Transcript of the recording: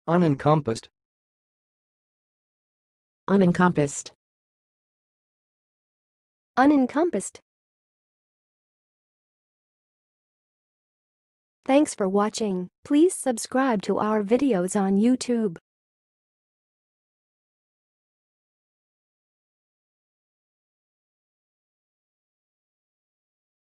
unencompassed, unencompassed, unencompassed. Thanks for watching. Please subscribe to our videos on YouTube.